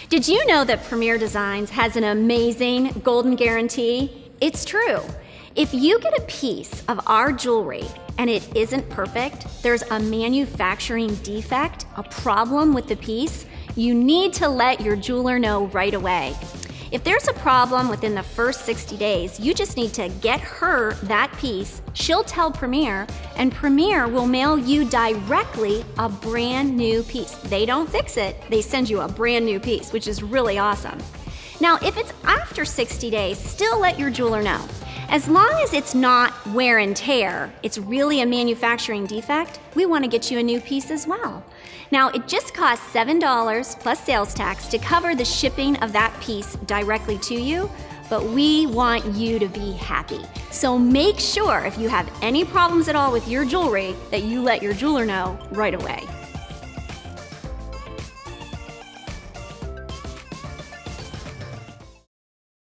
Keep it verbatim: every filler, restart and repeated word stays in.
Did you know that Premier Designs has an amazing golden guarantee? It's true. If you get a piece of our jewelry and it isn't perfect, there's a manufacturing defect, a problem with the piece, you need to let your jeweler know right away. If there's a problem within the first sixty days, you just need to get her that piece, she'll tell Premier, and Premier will mail you directly a brand new piece. They don't fix it, they send you a brand new piece, which is really awesome. Now, if it's after sixty days, still let your jeweler know. As long as it's not wear and tear, it's really a manufacturing defect, we want to get you a new piece as well. Now, it just costs seven dollars plus sales tax to cover the shipping of that piece directly to you, but we want you to be happy. So make sure if you have any problems at all with your jewelry that you let your jeweler know right away.